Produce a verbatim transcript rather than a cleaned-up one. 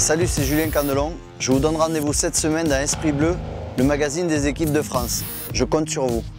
Salut, c'est Julien Candelon. Je vous donne rendez-vous cette semaine dans Esprit Bleu, le magazine des équipes de France. Je compte sur vous.